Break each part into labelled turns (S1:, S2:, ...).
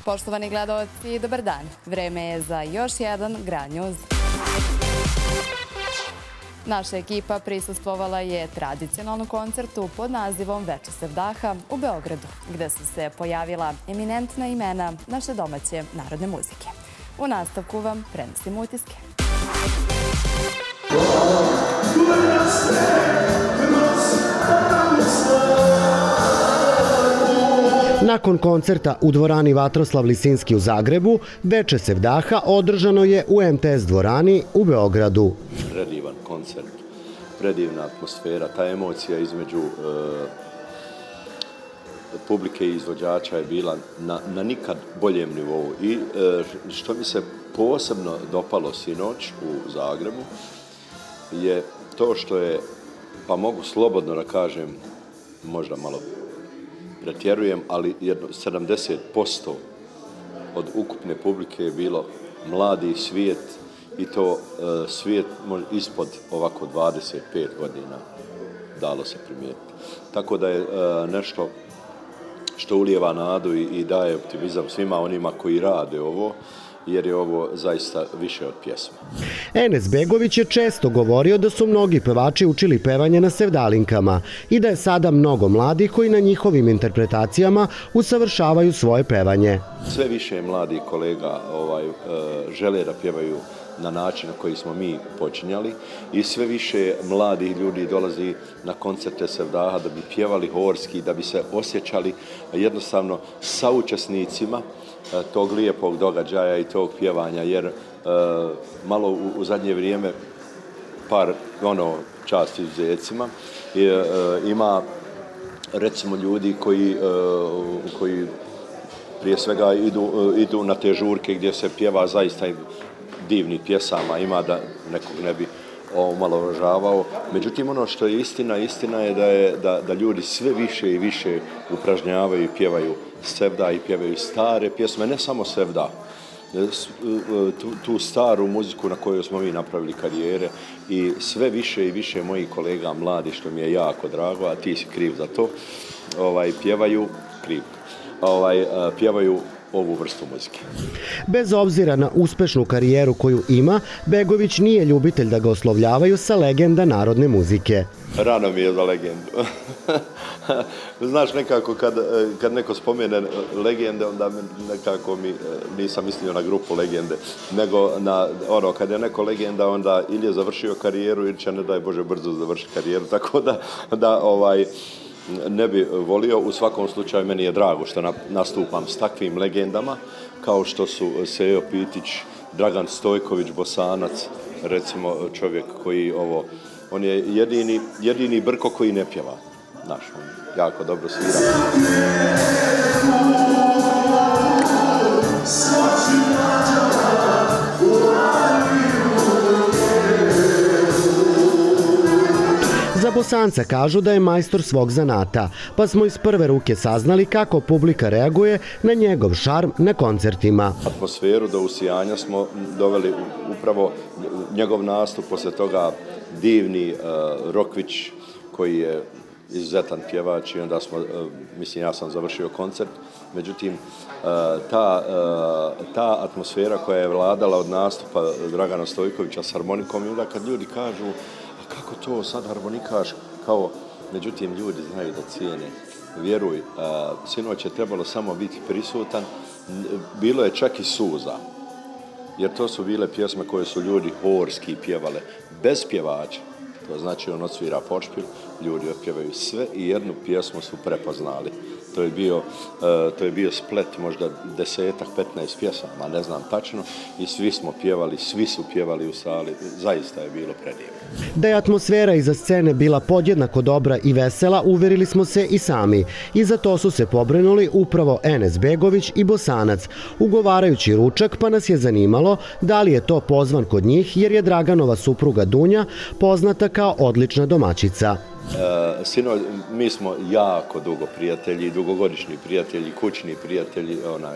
S1: Poštovani gledaoci, dobar dan. Vreme je za još jedan Grand News. Naša ekipa prisustvovala je tradicionalnom koncertu pod nazivom Veče sevdaha u Beogradu, gde su se pojavila eminentna imena naše domaće narodne muzike. U nastavku vam prenosim utiske.
S2: Nakon koncerta u dvorani Vatroslav Lisinski u Zagrebu, Veče sevdaha održano je u MTS dvorani u Beogradu.
S3: Predivan koncert, predivna atmosfera, ta emocija između publike i izvođača je bila na nikad boljem nivou. I što mi se posebno dopalo sinoć u Zagrebu je to što je, pa mogu slobodno da kažem, možda malo pretjerujem, ali 70% od ukupne publike je bilo mladi svijet i to svijet ispod ovako 25 godina dalo se primijetiti. Tako da je nešto što ulijeva nadu i daje optimizam svima onima koji rade ovo, jer je ovo zaista više od pjesme.
S2: Enes Begović je često govorio da su mnogi pevači učili pevanje na sevdalinkama i da je sada mnogo mladih koji na njihovim interpretacijama usavršavaju svoje pevanje.
S3: Sve više mladih kolega žele da pjevaju na način na koji smo mi počinjali i sve više mladih ljudi dolazi na koncerte sevdaha da bi pjevali horski, da bi se osjećali jednostavno saučesnicima tog lijepog događaja i tog pjevanja, jer malo u zadnje vrijeme par čast izuzecima ima recimo ljudi koji prije svega idu na te žurke gdje se pjeva zaista divnih pjesama, ima da nekog ne bi omalovažavao. Međutim, ono što je istina je da ljudi sve više i više upražnjavaju i pjevaju sevda i pjevaju stare pjesme, ne samo sevda, tu staru muziku na kojoj smo mi napravili karijere i sve više i više mojih kolega mladi, što mi je jako drago, a ti si kriv za to, pjevaju ovu vrstu muzike.
S2: Bez obzira na uspešnu karijeru koju ima, Begović nije ljubitelj da ga oslovljavaju sa legenda narodne muzike.
S3: Rano mi je za legendu. Znaš, nekako kad neko spomene legende, onda nekako nisam mislio na grupu legende, nego kad je neko legenda, onda ili je završio karijeru ili će, ne daj Bože, brzo završiti karijeru, tako da ne bi volio. U svakom slučaju meni je drago što nastupam s takvim legendama kao što su Sejo Pitić, Dragan Stojković, Bosanac, recimo čovjek koji on je jedini Brko koji ne pjeva. Znaš, on jako dobro svira.
S2: Za Bosanca kažu da je majstor svog zanata, pa smo iz prve ruke saznali kako publika reaguje na njegov šarm na koncertima.
S3: Atmosferu do usijanja smo doveli upravo njegov nastup, poslije toga divni Rokvić koji je izuzetan pjevač i onda ja sam završio koncert, međutim ta atmosfera koja je vladala od nastupa Dragana Stojkovića s harmonikom i onda kad ljudi kažu kako to sad harmonikaš, međutim ljudi znaju da cijene. Vjeruj, sinoć je trebalo samo biti prisutan, bilo je čak i suza, jer to su bile pjesme koje su ljudi horski pjevale, bez pjevača. To znači on odsvira pošpil, ljudi otpjevaju sve i jednu pjesmu su prepoznali. To je bio splet možda 10-15 pjesama, ne znam tačno, i svi smo pjevali, svi su pjevali u sali, zaista je bilo predivno.
S2: Da je atmosfera iza scene bila podjednako dobra i vesela, uverili smo se i sami. I za to su se pobrinuli upravo Enes Begović i Bosanac, ugovarajući ručak, pa nas je zanimalo da li je to pozvan kod njih, jer je Draganova supruga Dunja poznata kao odlična domaćica.
S3: Sinoć, mi smo jako dugo prijatelji, dugogodišnji prijatelji, kućni prijatelji,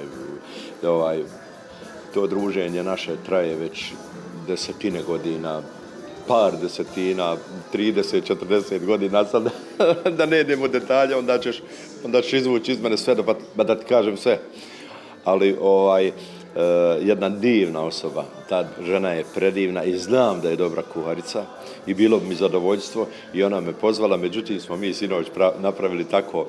S3: to druženje naše traje već desetine godina, par desetina, 30, 40 godina, sad da ne idemo u detalje, onda ćeš izvući iz mene sve, da ti kažem sve. ali jedna divna osoba. Ta žena je predivna i znam da je dobra kuharica i bilo bi mi zadovoljstvo i ona me pozvala, međutim smo mi sinoć napravili tako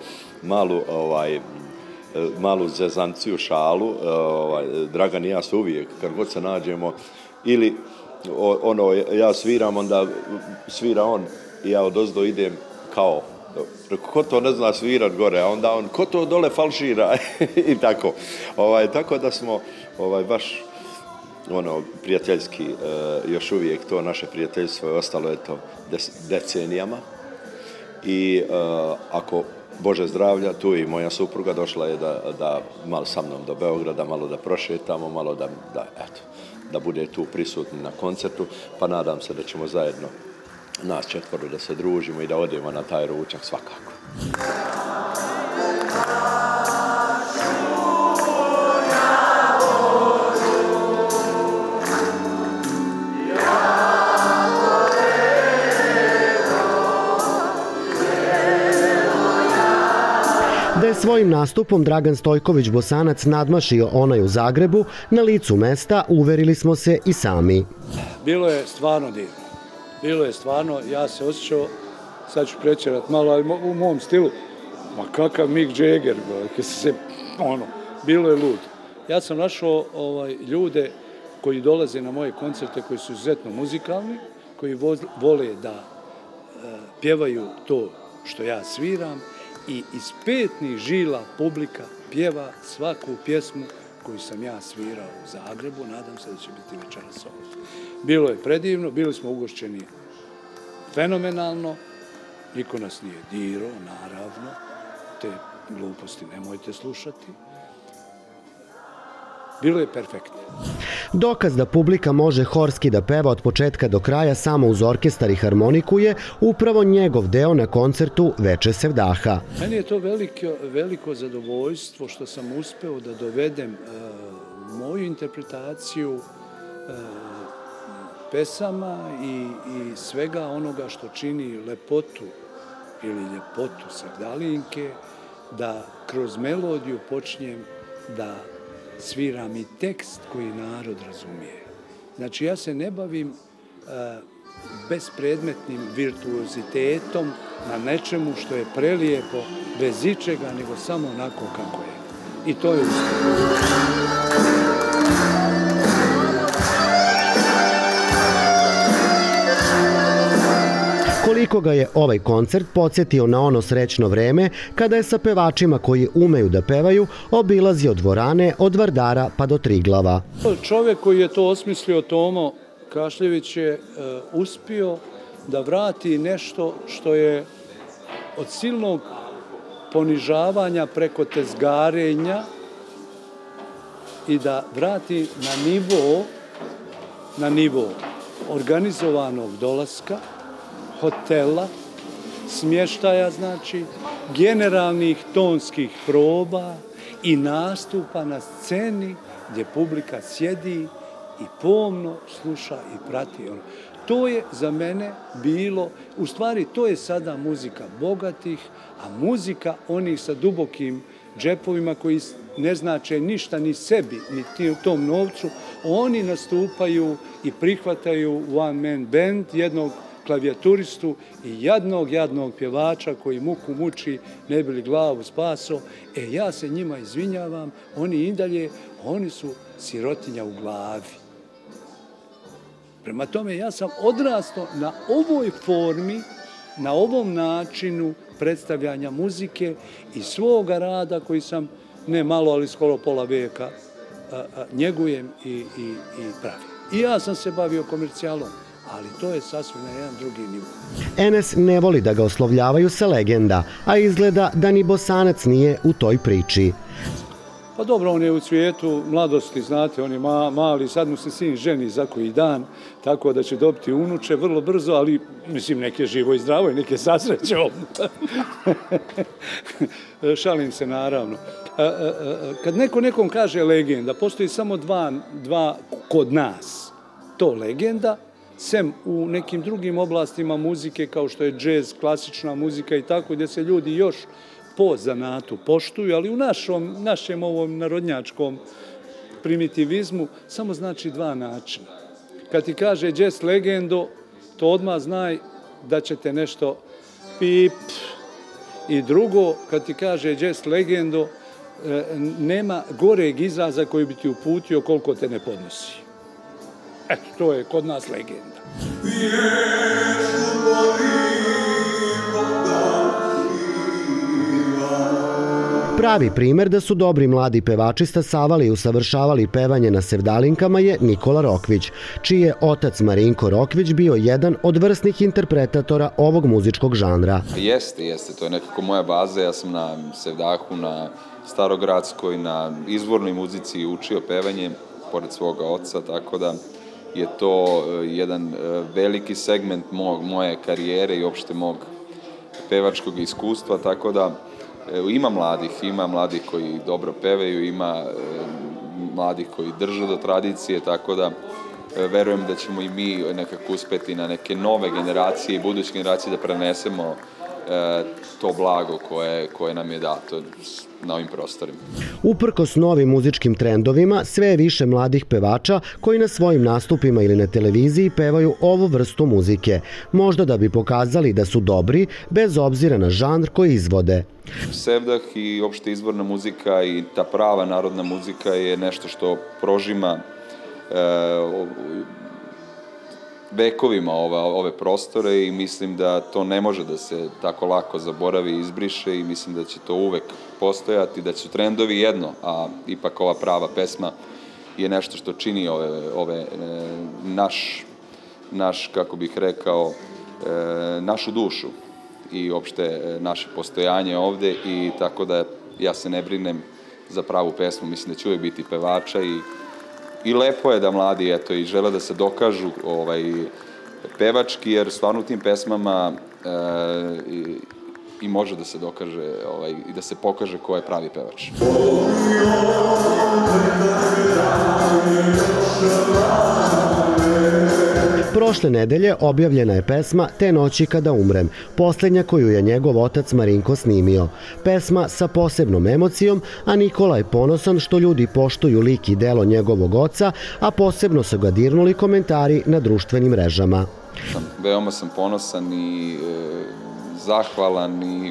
S3: malu zezanciju, šalu. Dragan i ja su uvijek, kad god se nađemo, ili ja sviram, onda svira on i ja odozdo idem kao, ko to ne zna svirat gore, a onda on, ko to dole falšira i tako. Tako da smo baš prijateljski, još uvijek to naše prijateljstvo je ostalo decenijama i ako Bože zdravlja, tu i moja supruga došla je da malo sa mnom do Beograda, malo da prošetamo, malo da bude tu prisutni na koncertu, pa nadam se da ćemo zajedno nas 4 da se družimo i da odemo na taj ručak svakako.
S2: Da je svojim nastupom Dragan Stojković Bosanac nadmašio onaj u Zagrebu, na licu mesta uverili smo se i sami.
S4: Bilo je stvarno divno. Bilo je stvarno, ja se osjećao, sad ću prečerat malo, ali u mom stilu, ma kakav Mick Jagger, bilo je lud. Ja sam našao ljude koji dolaze na moje koncerte, koji su izuzetno muzikalni, koji vole da pjevaju to što ja sviram i iz petnih žila publika pjeva svaku pjesmu koju sam ja svirao u Zagrebu. Nadam se da će biti večeras ovdje. Bilo je predivno, bili smo ugošćeni fenomenalno, niko nas nije dirao, naravno, te gluposti nemojte slušati. Bilo je perfektno.
S2: Dokaz da publika može horski da peva od početka do kraja samo uz orkestar i harmoniku je upravo njegov deo na koncertu Veče Sevdaha.
S4: Meni je to veliko zadovoljstvo što sam uspeo da dovedem moju interpretaciju pesama i svega onoga što čini lepotu ili ljepotu Sevdalinke, da kroz melodiju počnem da sviram i tekst koji narod razumije. Znači, ja se ne bavim bespredmetnim virtuozitetom na nečemu što je prelijepo, bez ičega, nego samo onako kako je. I to je
S2: Koliko ga je ovaj koncert podsjetio na ono srećno vreme kada je sa pevačima koji umeju da pevaju obilazio dvorane od Vardara pa do Triglava.
S4: Čovjek koji je to osmislio, Tomo Kašljević, je uspio da vrati nešto što je od silnog ponižavanja preko tezgarenja i da vrati na nivo organizovanog dolaska, hotela, smještaja, znači, generalnih tonskih proba i nastupa na sceni gdje publika sjedi i pomno sluša i prati. To je za mene bilo, u stvari to je sada muzika bogatih, a muzika onih sa dubokim džepovima koji ne znače ništa ni sebi, ni tom novcu. Oni nastupaju i prihvataju one man band, jednog klavijaturistu i jadnog pjevača koji muku muči, ne bi li glavu spaso. Ja se njima izvinjavam, oni i dalje, oni su sirotinja u glavi. Prema tome, ja sam odrastao na ovoj formi, na ovom načinu predstavljanja muzike i svoga rada koji sam, ne malo, ali skoro pola vijeka, njegujem i pravim. I ja sam se bavio komercijalom, ali to je sasvim na jedan drugi nivo.
S2: Enes ne voli da ga oslovljavaju sa legenda, a izgleda da ni Bosanac nije u toj priči.
S4: Pa dobro, on je u cvijetu mladosti, znate, on je mali, sad mu se sin ženi za koji dan, tako da će dobiti unuče vrlo brzo, ali, mislim, neke živo i zdravo i neke sasrećom. Šalim se, naravno. Kad nekom kaže legenda, postoji samo dva kod nas. To legenda, sem u nekim drugim oblastima muzike, kao što je džez, klasična muzika i tako, gdje se ljudi još po zanatu poštuju, ali u našem ovom narodnjačkom primitivizmu samo znači dva načina. Kad ti kaže jazz legendo, to odmah znaj da će te nešto pip. I drugo, kad ti kaže jazz legendo, nema goreg izraza koji bi ti uputio koliko te ne podnosi. Eto, to je kod nas legenda.
S2: Pravi primer da su dobri mladi pevači stasavali i usavršavali pevanje na sevdalinkama je Nikola Rokvić, čiji je otac Marinko Rokvić bio jedan od vrsnih interpretatora ovog muzičkog žanra.
S5: Jeste. To je nekako moja baza. Ja sam na sevdahu, na starogradskoj, na izvornoj muzici učio pevanje, pored svoga oca, tako da je to jedan veliki segment moje karijere i uopšte mog pevačkog iskustva, tako da ima mladih koji dobro pevaju, ima mladih koji drže do tradicije, tako da verujem da ćemo i mi nekako uspeti na neke nove generacije i buduće generacije da prenesemo to blago koje nam je dato na ovim prostorima.
S2: Uprkos novim muzičkim trendovima, sve je više mladih pevača koji na svojim nastupima ili na televiziji pevaju ovu vrstu muzike, možda da bi pokazali da su dobri, bez obzira na žanr koji izvode.
S5: Sevdah i opšte izvorna muzika i ta prava narodna muzika je nešto što prožima vekovima ove prostore i mislim da to ne može da se tako lako zaboravi i izbriše i mislim da će to uvek postojati, da će trendovi jedno, a ipak ova prava pesma je nešto što čini naš, kako bih rekao, našu dušu i opšte naše postojanje ovde i tako da ja se ne brinem za pravu pesmu, mislim da će uvek biti pevača i lepo je da mladi i žele da se dokažu pevački, jer stvarno u tim pesmama i može da se dokaže i da se pokaže ko je pravi pevač.
S2: Prošle nedelje objavljena je pesma Te noći kada umrem, posljednja koju je njegov otac Marinko snimio. Pesma sa posebnom emocijom, a Nikola je ponosan što ljudi poštuju lik i delo njegovog oca, a posebno su ga dirnuli komentari na društvenim mrežama.
S5: Veoma sam ponosan i zahvalan i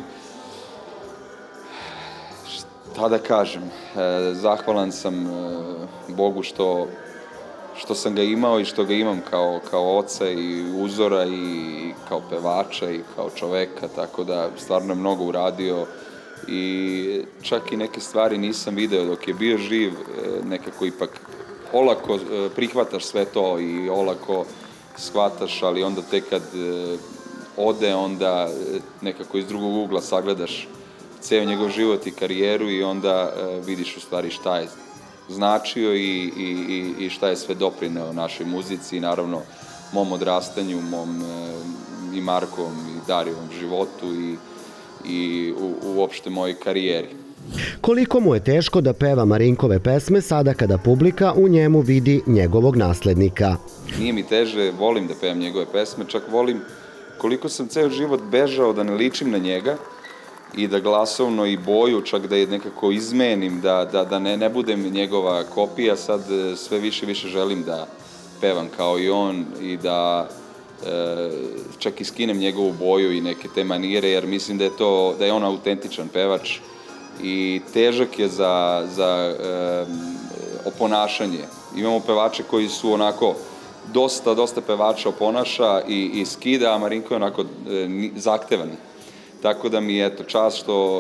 S5: šta da kažem, zahvalan sam Bogu što sam ga imao i što ga imam kao oca i uzora i kao pevača i kao čoveka, tako da stvarno je mnogo uradio i čak i neke stvari nisam video dok je bio živ, nekako ipak olako prihvataš sve to i olako shvataš, ali onda tek kad ode, onda nekako iz drugog ugla sagledaš ceo njegov život i karijeru i onda vidiš u stvari šta je značio i šta je sve doprineo našoj muzici i naravno mom odrastanju, mom i Markovom i Darijevom životu i uopšte mojoj karijeri.
S2: Koliko mu je teško da peva Marinkove pesme sada kada publika u njemu vidi njegovog naslednika?
S5: Nije mi teže, volim da pevam njegove pesme, čak volim koliko sam ceo život bežao da ne ličim na njega i da glasovno i boju čak da je nekako izmenim, da ne budem njegova kopija, sad sve više želim da pevam kao i on i da čak i skinem njegovu boju i neke te manire, jer mislim da je on autentičan pevač i težak je za oponašanje. Imamo pevače koji su onako dosta pevača oponaša i skida, a Marinko je onako zahtevan. Tako da mi je čast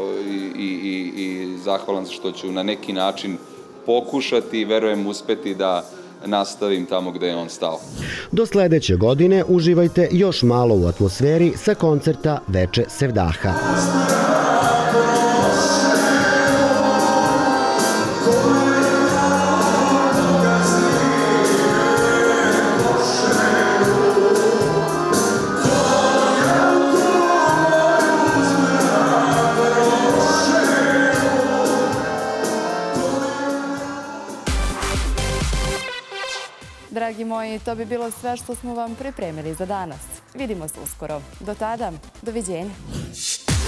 S5: i zahvalan što ću na neki način pokušati i verujem uspeti da nastavim tamo gde je on stao.
S2: Do sledeće godine uživajte još malo u atmosferi sa koncerta Veče Sevdaha.
S1: Dragi moji, to bi bilo sve što smo vam pripremili za danas. Vidimo se uskoro. Do tada, doviđenja.